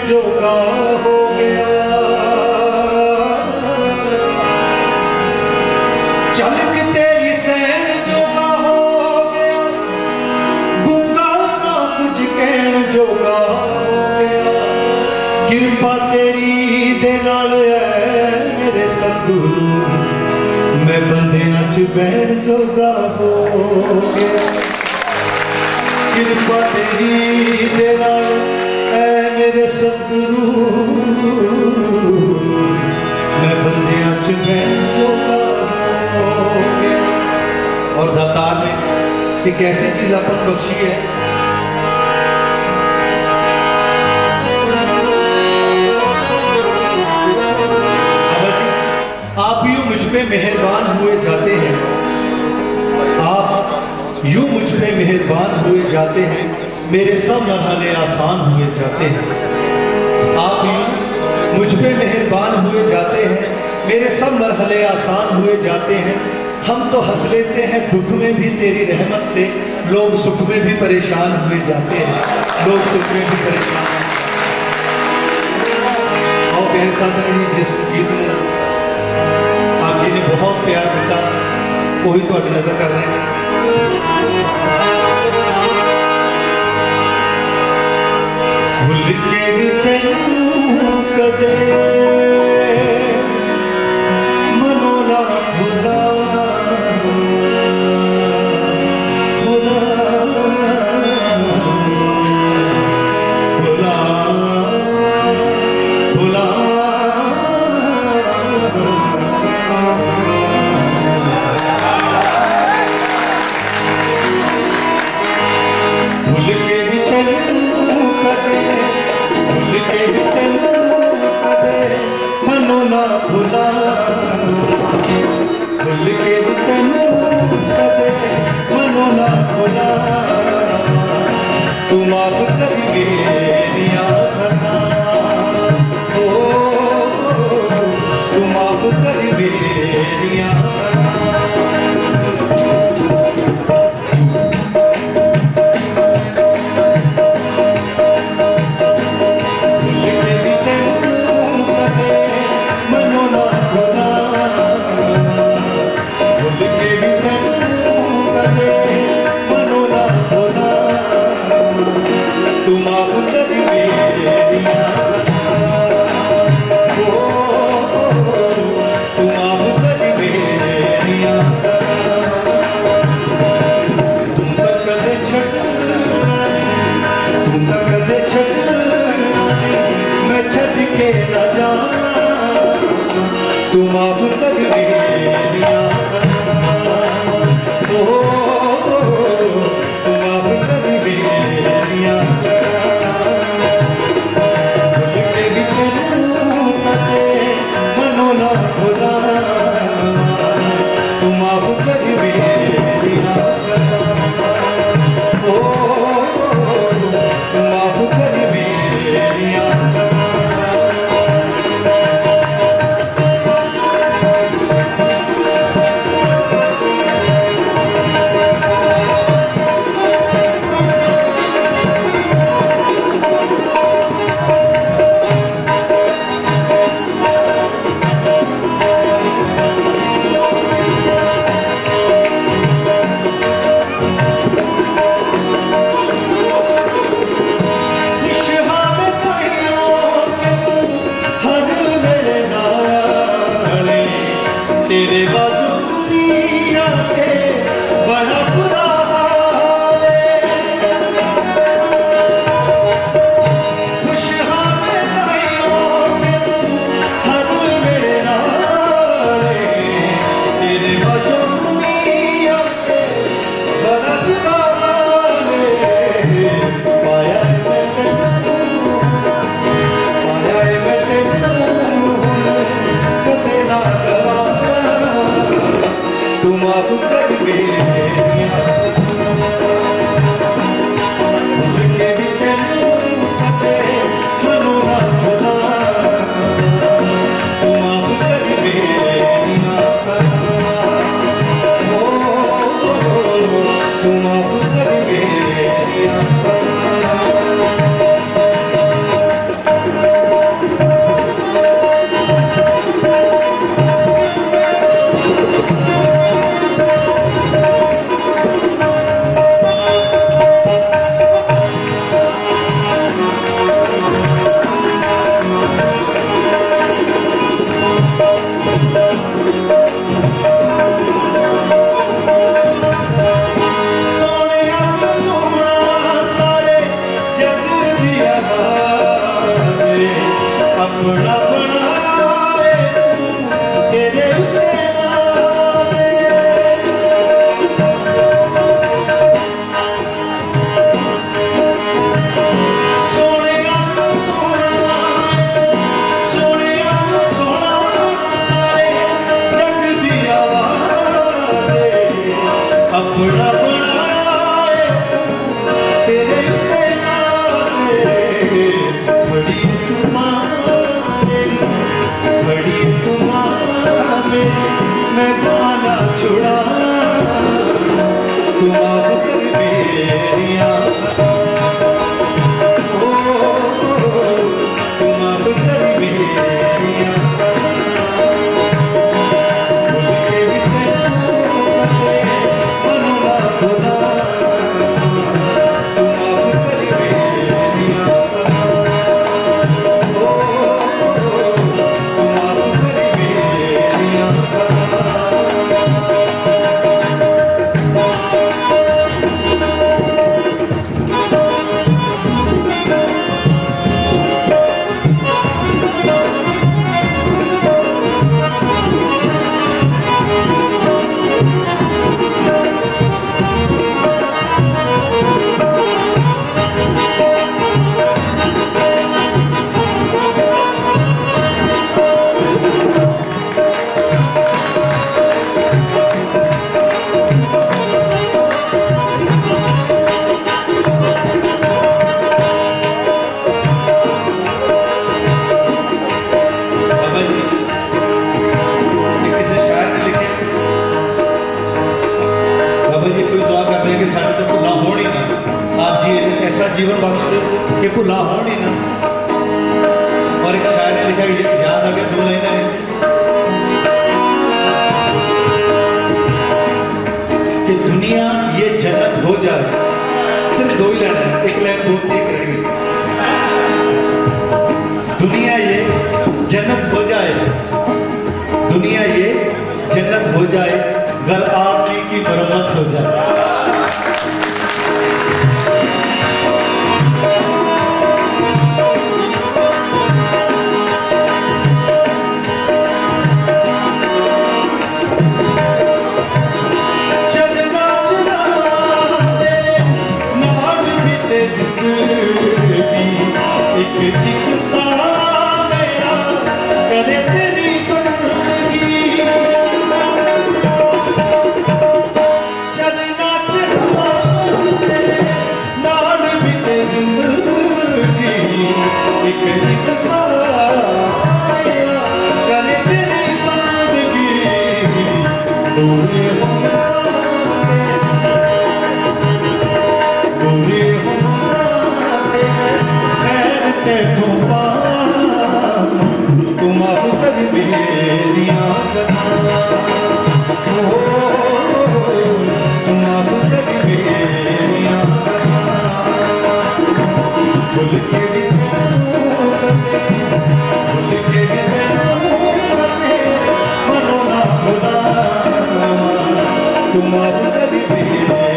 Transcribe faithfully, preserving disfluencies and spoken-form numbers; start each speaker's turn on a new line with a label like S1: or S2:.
S1: जोगा हो गया। चल के तेरी सैन जोगा हो गया, गूंगा सा कुछ कहन जोगा हो गया। कृपा तेरी दे नाल है मेरे सतगुरु, मैं बंदियां च बैठ जोगा हो गया। कृपा तेरी दे नाल है मेरे सतगुरु, मैं बंदियां च बैठ जोगा हो गया। और दातार ने एक ऐसी चीज अपन बख्शी है, आप यूं मुझ पे मेहरबान हुए जाते हैं, आप यूं मुझ पे मेहरबान हुए जाते हैं, मेरे सब मरहले आसान हुए जाते हैं। आप यूं मुझ पे मेहरबान हुए जाते हैं, मेरे सब मरहले आसान हुए जाते हैं। हम तो हंस लेते हैं दुख में भी तेरी रहमत से, लोग सुख में भी परेशान हुए जाते हैं, लोग सुख में भी परेशान। और प्यारे साथ जिस गीत में आप जी ने बहुत प्यार दिता, वही तो नजर कर रहे हैं। भूल के भी तेनू कदे मनो ना भुला, भुला भुला भुला भूल के भी तेनू कदे, भूल के भी तेनू कदे मनो ना भुला, भूल के भी तेनू कदे मनो ना भुला। तू माफ कर मेरिया खता, ओ तू माफ कर मेरिया वक्त के भुला होनी ना। और एक शायर ने लिखा कि याद आ गया दो लाइन कि दुनिया ये जन्नत हो जाए, सिर्फ दो ही लाइन है, एक लाइन बोलती एक रहेगी। दुनिया ये जन्नत हो जाए, दुनिया ये जन्नत हो जाए, घर आपकी की मरम्मत हो जाए। तुम